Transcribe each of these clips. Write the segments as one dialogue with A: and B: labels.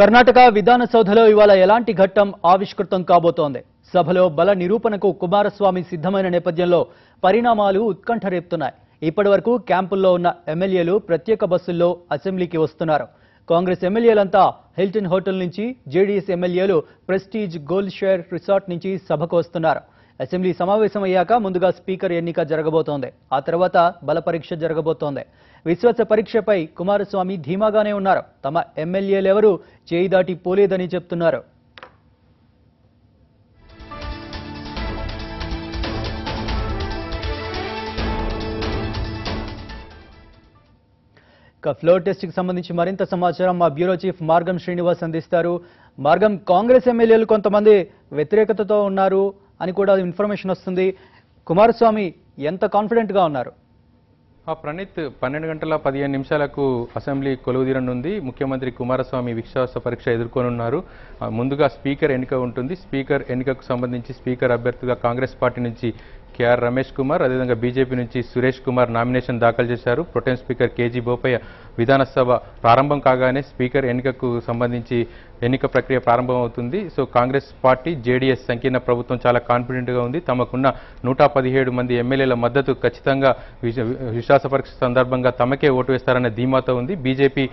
A: కర్ణాటక విధానసౌధలో ఇవాళ ఎలాంటి ఘట్టం ఆవిష్కృతం కాబోతోంది. సభలో బల నిరూపణకు కుమారస్వామి సిద్ధమైన నేపథ్యంలో పరిణామాలు ఉత్కంఠ రేపుతున్నాయి. ఇప్పటివరకు క్యాంపుల్లో ఉన్న ఎమ్మెల్యేలు ప్రత్యేక బస్సుల్లో అసెంబ్లీకి వస్తున్నారు. కాంగ్రెస్ ఎమ్మెల్యేలంతా హిల్టన్ హోటల్ నుంచి, జేడీఎస్ ఎమ్మెల్యేలు ప్రెస్టీజ్ గోల్డ్ షేర్ రిసార్ట్ నుంచి సభకు వస్తున్నారు. అసెంబ్లీ సమావేశం అయ్యాక ముందుగా స్పీకర్ ఎన్నిక జరగబోతోంది. ఆ తర్వాత బల పరీక్ష జరగబోతోంది. విశ్వాస పరీక్షపై కుమారస్వామి ధీమాగానే ఉన్నారు. తమ ఎమ్మెల్యేలెవరూ చేయి దాటి పోలేదని చెప్తున్నారు. ఫ్లోర్ టెస్ట్ కి సంబంధించి మరింత సమాచారం మా బ్యూరో చీఫ్ మార్గం శ్రీనివాస్ అందిస్తారు. మార్గం, కాంగ్రెస్ ఎమ్మెల్యేలు కొంతమంది వ్యతిరేకతతో ఉన్నారు అని కూడా ఇన్ఫర్మేషన్ వస్తుంది. కుమారస్వామి ఎంత కాన్ఫిడెంట్ గా ఉన్నారు?
B: ప్రణీత్, 12 గంటల 15 నిమిషాలకు అసెంబ్లీ కొలువుదీరనుంది. ముఖ్యమంత్రి కుమారస్వామి విశ్వాస పరీక్ష ఎదుర్కొనున్నారు. ముందుగా స్పీకర్ ఎన్నిక ఉంటుంది. స్పీకర్ ఎన్నికకు సంబంధించి స్పీకర్ అభ్యర్థిగా కాంగ్రెస్ పార్టీ నుంచి కేఆర్ రమేష్ కుమార్, అదేవిధంగా బీజేపీ నుంచి సురేష్ కుమార్ నామినేషన్ దాఖలు చేశారు. ప్రొటెం స్పీకర్ కేజీ బోపయ్య విధానసభ ప్రారంభం కాగానే స్పీకర్ ఎన్నికకు సంబంధించి ఎన్నిక ప్రక్రియ ప్రారంభమవుతుంది. సో కాంగ్రెస్ పార్టీ, జేడీఎస్ సంకీర్ణ ప్రభుత్వం చాలా కాన్ఫిడెంట్గా ఉంది. తమకున్న 117 మంది ఎమ్మెల్యేల మద్దతు ఖచ్చితంగా విశ్వాస పరీక్ష సందర్భంగా తమకే ఓటు వేస్తారనే ధీమాతో ఉంది. బీజేపీ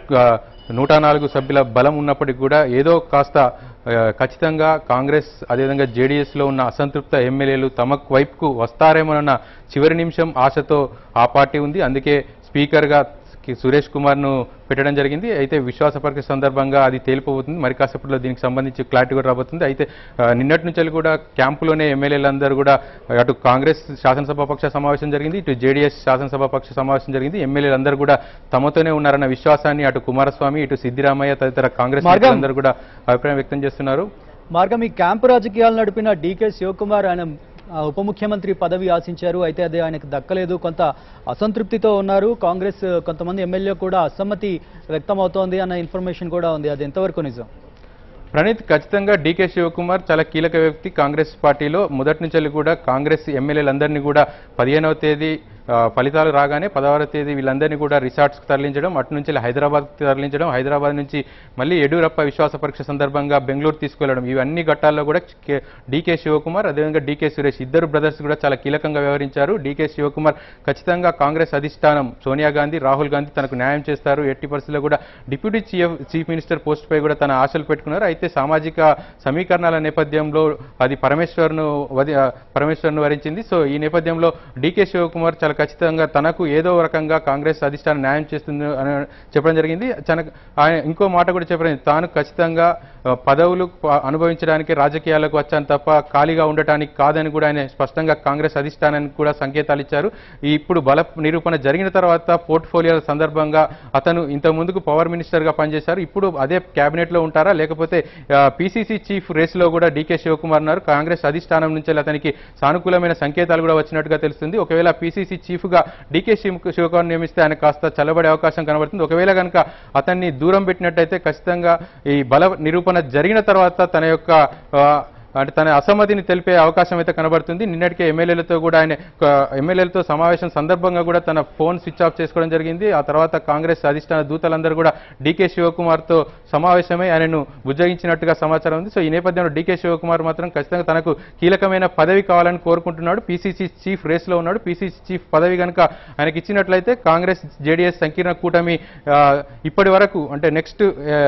B: 104 సభ్యుల బలం ఉన్నప్పటికీ కూడా ఏదో కాస్త ఖచ్చితంగా కాంగ్రెస్ అదేవిధంగా జేడీఎస్లో ఉన్న అసంతృప్త ఎమ్మెల్యేలు తమ వైపుకు వస్తారేమోనన్న చివరి నిమిషం ఆశతో ఆ పార్టీ ఉంది. అందుకే స్పీకర్గా సురేష్ కుమార్ను పెట్టడం జరిగింది. అయితే విశ్వాస పరీక్ష సందర్భంగా అది తేలిపోతుంది. మరి కాసేపట్లో దీనికి సంబంధించి క్లారిటీ కూడా రాబోతుంది. అయితే నిన్నటి నుంచి కూడా క్యాంపులోనే ఎమ్మెల్యేలందరూ కూడా అటు కాంగ్రెస్ శాసనసభాపక్ష సమావేశం జరిగింది, ఇటు జేడీఎస్ శాసనసభాపక్ష సమావేశం జరిగింది. ఎమ్మెల్యేలందరూ కూడా తమతోనే ఉన్నారన్న విశ్వాసాన్ని అటు కుమారస్వామి, ఇటు సిద్దిరామయ్య తదితర కాంగ్రెస్ నేతలందరూ కూడా అభిప్రాయం వ్యక్తం చేస్తున్నారు.
A: మార్గం, ఈ క్యాంపు రాజకీయాలు నడిపిన డీకే శివకుమార్ ఆయన ఉప ముఖ్యమంత్రి పదవి ఆశించారు. అయితే అది ఆయనకు దక్కలేదు. కొంత అసంతృప్తితో ఉన్నారు. కాంగ్రెస్ కొంతమంది ఎమ్మెల్యే కూడా అసమ్మతి వ్యక్తమవుతోంది అన్న ఇన్ఫర్మేషన్ కూడా ఉంది. అది ఎంతవరకు నిజం?
B: ప్రణీత్, ఖచ్చితంగా డీకే శివకుమార్ చాలా కీలక వ్యక్తి కాంగ్రెస్ పార్టీలో. మొదటి నుంచి కూడా కాంగ్రెస్ ఎమ్మెల్యేలందరినీ కూడా 15వ తేదీ ఫలితాలు రాగానే 16వ తేదీ వీళ్ళందరినీ కూడా రిసార్ట్స్కి తరలించడం, అటు నుంచి హైదరాబాద్కి తరలించడం, హైదరాబాద్ నుంచి మళ్ళీ యడ్యూరప్ప విశ్వాస పరీక్ష సందర్భంగా బెంగళూరు తీసుకెళ్లడం, ఇవన్నీ ఘట్టాల్లో కూడా డీకే శివకుమార్ అదేవిధంగా డీకే సురేష్ ఇద్దరు బ్రదర్స్ కూడా చాలా కీలకంగా వ్యవహరించారు. డీకే శివకుమార్ ఖచ్చితంగా కాంగ్రెస్ అధిష్టానం సోనియా గాంధీ, రాహుల్ గాంధీ తనకు న్యాయం చేస్తారు, ఎట్టి పరిస్థితుల్లో కూడా డిప్యూటీ చీఫ్ మినిస్టర్ పోస్ట్ పై కూడా తన ఆశలు పెట్టుకున్నారు. అయితే సామాజిక సమీకరణాల నేపథ్యంలో అది పరమేశ్వర్ను వరించింది. సో ఈ నేపథ్యంలో డీకే శివకుమార్ చాలా ఖచ్చితంగా తనకు ఏదో రకంగా కాంగ్రెస్ అధిష్టానం న్యాయం చేస్తుంది అని చెప్పడం జరిగింది. ఆయన ఇంకో మాట కూడా చెప్పడం, తాను ఖచ్చితంగా పదవులు అనుభవించడానికి రాజకీయాలకు వచ్చాను తప్ప ఖాళీగా ఉండటానికి కాదని కూడా ఆయన స్పష్టంగా కాంగ్రెస్ అధిష్టానానికి కూడా సంకేతాలు ఇచ్చారు. ఇప్పుడు బల నిరూపణ జరిగిన తర్వాత పోర్ట్ఫోలియోల సందర్భంగా అతను ఇంత ముందుకు పవర్ మినిస్టర్గా పనిచేశారు. ఇప్పుడు అదే క్యాబినెట్లో ఉంటారా లేకపోతే పీసీసీ చీఫ్ రేసులో కూడా డీకే శివకుమార్ ఉన్నారు. కాంగ్రెస్ అధిష్టానం నుంచి అతనికి సానుకూలమైన సంకేతాలు కూడా వచ్చినట్టుగా తెలుస్తుంది. ఒకవేళ పీసీసీ చీఫ్గా డీకే శివకుమార్ నియమిస్తే ఆయన కాస్త చల్లబడే అవకాశం కనబడుతుంది. ఒకవేళ కనుక అతన్ని దూరం పెట్టినట్టయితే ఖచ్చితంగా ఈ బల నిరూపణ జరిగిన తర్వాత తన యొక్క అంటే తన అసమ్మతిని తెలిపే అవకాశం అయితే కనబడుతుంది. నిన్నటికే ఎమ్మెల్యేలతో సమావేశం సందర్భంగా కూడా తన ఫోన్ స్విచ్ ఆఫ్ చేసుకోవడం జరిగింది. ఆ తర్వాత కాంగ్రెస్ అధిష్టాన దూతలందరూ కూడా డీకే శివకుమార్తో సమావేశమై ఆయనను బుజ్జగించినట్టుగా సమాచారం ఉంది. సో ఈ నేపథ్యంలో డీకే శివకుమార్ మాత్రం ఖచ్చితంగా తనకు కీలకమైన పదవి కావాలని కోరుకుంటున్నాడు. పీసీసీ చీఫ్ రేస్లో ఉన్నాడు. పీసీసీ చీఫ్ పదవి కనుక ఆయనకి ఇచ్చినట్లయితే కాంగ్రెస్ జేడీఎస్ సంకీర్ణ కూటమి ఇప్పటి వరకు అంటే నెక్స్ట్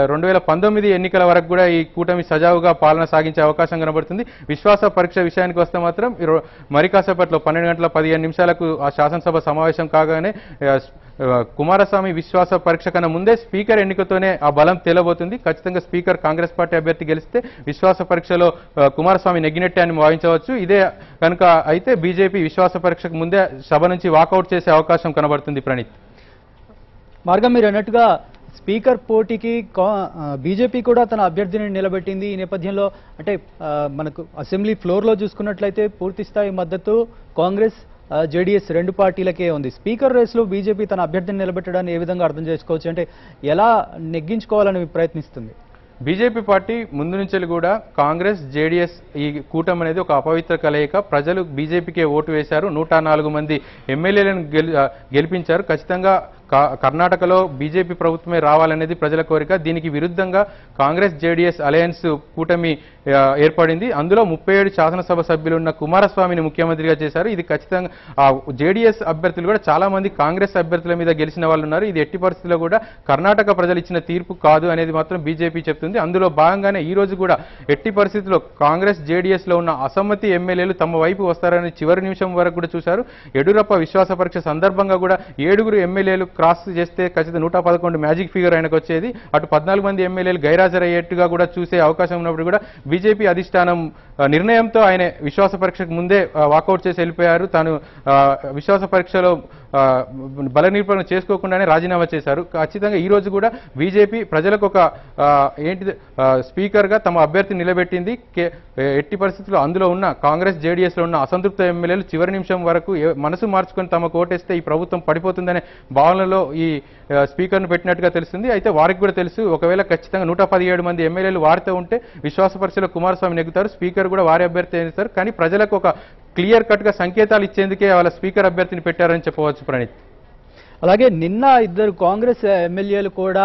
B: 2019 ఎన్నికల వరకు కూడా ఈ కూటమి సజావుగా పాలన సాగించే అవకాశం కనబడుతుంది. విశ్వాస పరీక్ష విషయానికి వస్తే మాత్రం మరి కాసేపట్లో 12 గంటల 15 నిమిషాలకు ఆ శాసనసభ సమావేశం కాగానే కుమారస్వామి విశ్వాస పరీక్ష కన్నా ముందే స్పీకర్ ఎన్నికతోనే ఆ బలం తేలబోతుంది. ఖచ్చితంగా స్పీకర్ కాంగ్రెస్ పార్టీ అభ్యర్థి గెలిస్తే విశ్వాస పరీక్షలో కుమారస్వామి నెగ్గినట్టే అని భావించవచ్చు. ఇదే కనుక అయితే బీజేపీ విశ్వాస పరీక్షకు ముందే సభ నుంచి వాకౌట్ చేసే అవకాశం కనబడుతుంది. ప్రణీత్,
A: మార్గం, మీరు అన్నట్టుగా స్పీకర్ పోటీకి బీజేపీ కూడా తన అభ్యర్థిని నిలబెట్టింది. ఈ నేపథ్యంలో అంటే మనకు అసెంబ్లీ ఫ్లోర్లో చూసుకున్నట్లయితే పూర్తి స్థాయి మద్దతు కాంగ్రెస్, జేడీఎస్ రెండు పార్టీలకే ఉంది. స్పీకర్ రేసులో బీజేపీ తన అభ్యర్థిని నిలబెట్టడాన్ని ఏ విధంగా అర్థం చేసుకోవచ్చు? అంటే ఎలా నెగ్గించుకోవాలని ప్రయత్నిస్తుంది?
B: బీజేపీ పార్టీ ముందు నుంచి కూడా కాంగ్రెస్ జేడీఎస్ ఈ కూటమి అనేది ఒక అపవిత్ర కలయిక. ప్రజలు బీజేపీకే ఓటు వేశారు. 104 మంది ఎమ్మెల్యేలను గెలిపించారు. ఖచ్చితంగా కర్ణాటకలో బీజేపీ ప్రభుత్వమే రావాలనేది ప్రజల కోరిక. దీనికి విరుద్ధంగా కాంగ్రెస్ జేడీఎస్ అలయన్స్ కూటమి ఏర్పడింది. అందులో 37 శాసనసభ సభ్యులున్న కుమారస్వామిని ముఖ్యమంత్రిగా చేశారు. ఇది ఖచ్చితంగా జేడీఎస్ అభ్యర్థులు కూడా చాలా మంది కాంగ్రెస్ అభ్యర్థుల మీద గెలిచిన వాళ్ళు ఉన్నారు. ఇది ఎట్టి పరిస్థితుల్లో కూడా కర్ణాటక ప్రజలు ఇచ్చిన తీర్పు కాదు అనేది మాత్రం బీజేపీ చెప్తుంది. అందులో భాగంగానే ఈ రోజు కూడా ఎట్టి పరిస్థితుల్లో కాంగ్రెస్ జేడీఎస్ లో ఉన్న అసమ్మతి ఎమ్మెల్యేలు తమ వైపు వస్తారని చివరి నిమిషం వరకు కూడా చూశారు. యడ్యూరప్ప విశ్వాస పరీక్ష సందర్భంగా కూడా 7 ఎమ్మెల్యేలు క్రాస్ చేస్తే ఖచ్చితంగా 111 మ్యాజిక్ ఫిగర్ ఆయనకు వచ్చేది. అటు 14 మంది ఎమ్మెల్యేలు గైరాజరయ్యేట్టుగా కూడా చూసే అవకాశం ఉన్నప్పుడు కూడా బీజేపీ అధిష్టానం నిర్ణయంతో ఆయన విశ్వాస పరీక్షకు ముందే వాకౌట్ చేసి వెళ్ళిపోయారు. తాను విశ్వాస పరీక్షలో బల నిరూపణ చేసుకోకుండానే రాజీనామా చేశారు. ఖచ్చితంగా ఈ రోజు కూడా బీజేపీ ప్రజలకు ఒక స్పీకర్గా తమ అభ్యర్థిని నిలబెట్టింది. ఎట్టి పరిస్థితుల్లో అందులో ఉన్న కాంగ్రెస్ జేడీఎస్లో ఉన్న అసంతృప్త ఎమ్మెల్యేలు చివరి నిమిషం వరకు మనసు మార్చుకొని తమకు ఓటేస్తే ఈ ప్రభుత్వం పడిపోతుందనే భావనలో ఈ స్పీకర్ను పెట్టినట్టుగా తెలుస్తుంది. అయితే వారికి కూడా తెలుసు, ఒకవేళ ఖచ్చితంగా 117 మంది ఎమ్మెల్యేలు వారితో ఉంటే విశ్వాస పరీక్షలో కుమారస్వామి నెగ్గుతారు, స్పీకర్ కూడా వారి అభ్యర్థి చేస్తారు. కానీ ప్రజలకు ఒక క్లియర్ కట్ గా సంకేతాలు ఇచ్చేందుకే వాళ్ళ స్పీకర్ అభ్యర్థిని పెట్టారని చెప్పవచ్చు ప్రణీత్.
A: అలాగే నిన్న 2 కాంగ్రెస్ ఎమ్మెల్యేలు కూడా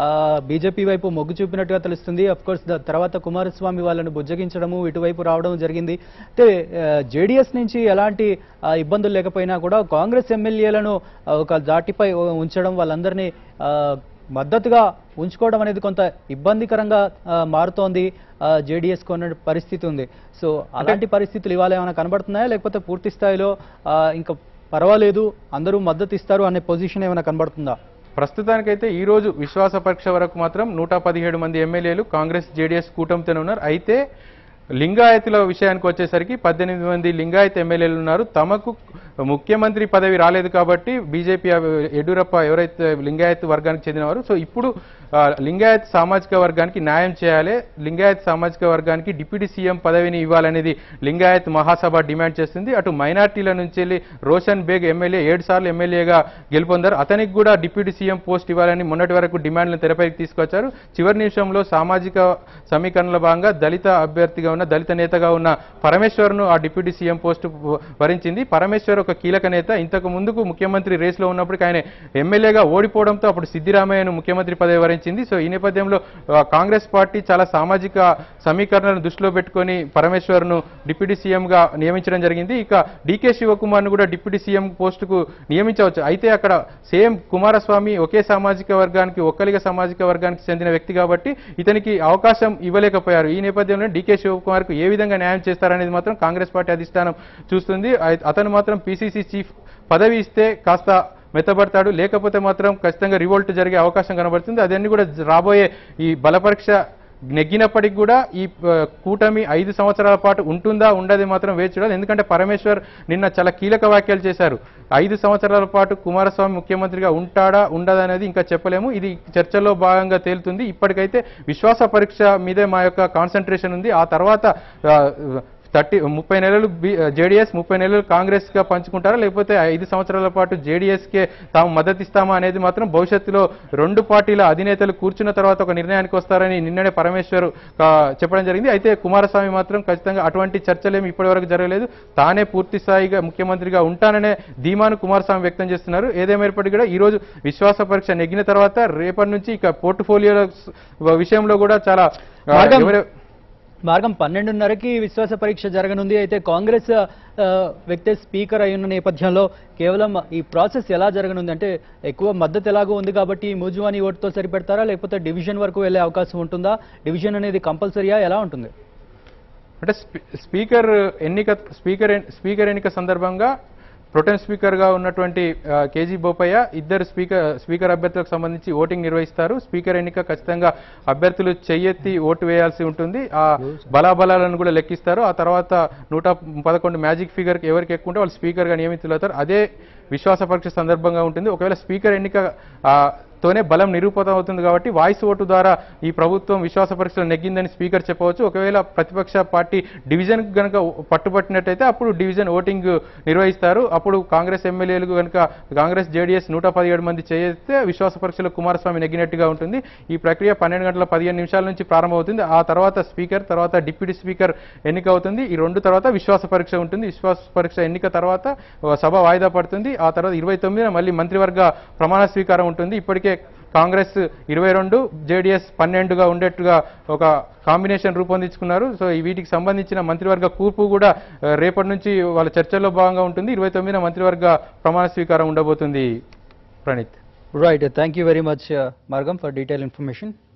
A: బీజేపీ వైపు మొగ్గు చూపినట్టుగా తెలుస్తుంది. అఫ్ కోర్స్ తర్వాత కుమారస్వామి వాళ్ళను బుజ్జగించడము ఇటువైపు రావడం జరిగింది. అయితే జేడీఎస్ నుంచి ఎలాంటి ఇబ్బందులు లేకపోయినా కూడా కాంగ్రెస్ ఎమ్మెల్యేలను ఒక దాటిపై ఉంచడం, వాళ్ళందరినీ మద్దతుగా ఉంచుకోవడం అనేది కొంత ఇబ్బందికరంగా మారుతోంది. జేడీఎస్ కొన్న పరిస్థితి ఉంది. సో అలాంటి పరిస్థితులు ఇవాళ ఏమైనా కనబడుతున్నాయా, లేకపోతే పూర్తి స్థాయిలో ఇంకా పర్వాలేదు అందరూ మద్దతు ఇస్తారు అనే పొజిషన్ ఏమైనా కనబడుతుందా?
B: ప్రస్తుతానికైతే ఈ రోజు విశ్వాస పరీక్ష వరకు మాత్రం 117 మంది ఎమ్మెల్యేలు కాంగ్రెస్ జేడీఎస్ కూటమితోనే ఉన్నారు. అయితే లింగాయతుల విషయానికి వచ్చేసరికి 18 మంది లింగాయత్ ఎమ్మెల్యేలు ఉన్నారు. తమకు ముఖ్యమంత్రి పదవి రాలేదు కాబట్టి బీజేపీ యడ్యూరప్ప ఎవరైతే లింగాయత్ వర్గానికి చెందినవారు, సో ఇప్పుడు లింగాయత్ సామాజిక వర్గానికి న్యాయం చేయాలి, లింగాయత్ సామాజిక వర్గానికి డిప్యూటీ సీఎం పదవిని ఇవ్వాలనేది లింగాయత్ మహాసభ డిమాండ్ చేస్తుంది. అటు మైనార్టీల నుంచి వెళ్ళి రోషన్ బేగ్ ఎమ్మెల్యే 7 సార్లు ఎమ్మెల్యేగా గెలుపొందారు. అతనికి కూడా డిప్యూటీ సీఎం పోస్ట్ ఇవ్వాలని మొన్నటి వరకు డిమాండ్లను తెరపైకి తీసుకొచ్చారు. చివరి నిమిషంలో సామాజిక సమీకరణల భాగంగా దళిత అభ్యర్థిగా ఉన్న దళిత నేతగా ఉన్న పరమేశ్వర్ను ఆ డిప్యూటీ సీఎం పోస్టు వరించింది. పరమేశ్వర్ ఒక కీలక నేత. ఇంతకు ముందుకు ముఖ్యమంత్రి రేసులో ఉన్నప్పటికీ ఆయన ఎమ్మెల్యేగా ఓడిపోవడంతో అప్పుడు సిద్దిరామయ్యను ముఖ్యమంత్రి పదవి వరించింది. సో ఈ నేపథ్యంలో కాంగ్రెస్ పార్టీ చాలా సామాజిక సమీకరణలను దృష్టిలో పెట్టుకొని పరమేశ్వర్ను డిప్యూటీ సీఎంగా నియమించడం జరిగింది. ఇక డీకే శివకుమార్ను కూడా డిప్యూటీ సీఎం పోస్టుకు నియమించవచ్చు. అయితే అక్కడ సేమ్ కుమారస్వామి ఒకే సామాజిక వర్గానికి, ఒక్కలిగ సామాజిక వర్గానికి చెందిన వ్యక్తి కాబట్టి ఇతనికి అవకాశం ఇవ్వలేకపోయారు. ఈ నేపథ్యంలో డీకే శివకుమార్ కు ఏ విధంగా న్యాయం చేస్తారనేది మాత్రం కాంగ్రెస్ పార్టీ అధిష్టానం చూస్తుంది. అతను మాత్రం పీసీసీ చీఫ్ పదవి ఇస్తే కాస్త మెత్తబడతాడు, లేకపోతే మాత్రం ఖచ్చితంగా రివోల్ట్ జరిగే అవకాశం కనబడుతుంది. అదన్నీ కూడా రాబోయే ఈ బలపరీక్ష నెగ్గినప్పటికీ కూడా ఈ కూటమి 5 సంవత్సరాల పాటు ఉంటుందా ఉండదే మాత్రం వేచి చూడాలి. ఎందుకంటే పరమేశ్వర్ నిన్న చాలా కీలక వ్యాఖ్యలు చేశారు. 5 సంవత్సరాల పాటు కుమారస్వామి ముఖ్యమంత్రిగా ఉంటాడా ఉండదా అనేది ఇంకా చెప్పలేము. ఇది చర్చల్లో భాగంగా తేలుతుంది. ఇప్పటికైతే విశ్వాస పరీక్ష మీదే మా యొక్క కాన్సన్ట్రేషన్ ఉంది. ఆ తర్వాత 30 నెలలు జేడీఎస్, 30 నెలలు కాంగ్రెస్ గా పంచుకుంటారా, లేకపోతే 5 సంవత్సరాల పాటు జేడీఎస్ కే తాము మద్దతిస్తామా అనేది మాత్రం భవిష్యత్తులో 2 పార్టీల అధినేతలు కూర్చున్న తర్వాత ఒక నిర్ణయానికి వస్తారని నిన్ననే పరమేశ్వర్ చెప్పడం జరిగింది. అయితే కుమారస్వామి మాత్రం ఖచ్చితంగా అటువంటి చర్చలేమి ఇప్పటివరకు జరగలేదు. తానే పూర్తి స్థాయిగా ముఖ్యమంత్రిగా ఉంటాననే ధీమాను కుమారస్వామి వ్యక్తం చేస్తున్నారు. ఏదేమైనప్పటికీ కూడా ఈ రోజు విశ్వాస పరీక్ష నెగ్గిన తర్వాత రేపటి నుంచి ఇక పోర్ట్ఫోలియోల విషయంలో కూడా చాలా
A: మార్గం 12:30కి విశ్వాస పరీక్ష జరగనుంది. అయితే కాంగ్రెస్ వ్యక్తి స్పీకర్ అయిన నేపథ్యంలో కేవలం ఈ ప్రాసెస్ ఎలా జరగనుంది అంటే ఎక్కువ మద్దతు ఎలాగో ఉంది కాబట్టి మూజువాని ఓటుతో సరిపెడతారా, లేకపోతే డివిజన్ వరకు వెళ్ళే అవకాశం ఉంటుందా? డివిజన్ అనేది కంపల్సరీయా, ఎలా ఉంటుంది?
B: అంటే స్పీకర్ ఎన్నిక సందర్భంగా ప్రొటెం స్పీకర్గా ఉన్నటువంటి కేజీ బోపయ్య ఇద్దరు స్పీకర్ అభ్యర్థులకు సంబంధించి ఓటింగ్ నిర్వహిస్తారు. స్పీకర్ ఎన్నిక ఖచ్చితంగా అభ్యర్థులు చెయ్యెత్తి ఓటు వేయాల్సి ఉంటుంది. ఆ బలాబలాలను కూడా లెక్కిస్తారు. ఆ తర్వాత 111 మ్యాజిక్ ఫిగర్ ఎవరికి ఎక్కువ ఉంటే వాళ్ళు స్పీకర్గా నియమితులవుతారు. అదే విశ్వాస పరీక్ష సందర్భంగా ఉంటుంది. ఒకవేళ స్పీకర్ ఎన్నిక తోనే బలం నిరూపితం అవుతుంది కాబట్టి వాయిస్ ఓటు ద్వారా ఈ ప్రభుత్వం విశ్వాస పరీక్షలు నెగ్గిందని స్పీకర్ చెప్పవచ్చు. ఒకవేళ ప్రతిపక్ష పార్టీ డివిజన్ కనుక పట్టుబట్టినట్టయితే అప్పుడు డివిజన్ ఓటింగ్ నిర్వహిస్తారు. అప్పుడు కాంగ్రెస్ ఎమ్మెల్యేలు కనుక కాంగ్రెస్ జేడీఎస్ 117 మంది చేస్తే విశ్వాస పరీక్షలో కుమారస్వామి నెగ్గినట్టుగా ఉంటుంది. ఈ ప్రక్రియ 12 గంటల 15 నిమిషాల నుంచి ప్రారంభమవుతుంది. ఆ తర్వాత స్పీకర్, తర్వాత డిప్యూటీ స్పీకర్ ఎన్నిక అవుతుంది. ఈ రెండు తర్వాత విశ్వాస పరీక్ష ఉంటుంది. విశ్వాస పరీక్ష ఎన్నిక తర్వాత సభ వాయిదా పడుతుంది. ఆ తర్వాత 29న మళ్ళీ మంత్రివర్గ ప్రమాణ స్వీకారం ఉంటుంది. ఇప్పటికే కాంగ్రెస్ 22, జేడీఎస్ 12గా ఉండేట్టుగా ఒక కాంబినేషన్ రూపొందించుకున్నారు. సో వీటికి సంబంధించిన మంత్రివర్గ కూర్పు కూడా రేపటి నుంచి వాళ్ళ చర్చల్లో భాగంగా ఉంటుంది. 29న మంత్రివర్గ ప్రమాణ స్వీకారం ఉండబోతుంది. Praneeth.
A: Right, thank you very much Margam for detail information.